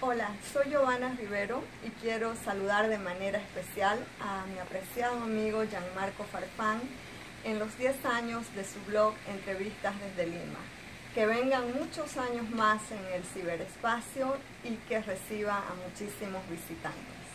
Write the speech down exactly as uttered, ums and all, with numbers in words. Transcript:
Hola, soy Giovanna Rivero y quiero saludar de manera especial a mi apreciado amigo Gianmarco Farfán en los diez años de su blog Entrevistas desde Lima. Que vengan muchos años más en el ciberespacio y que reciba a muchísimos visitantes.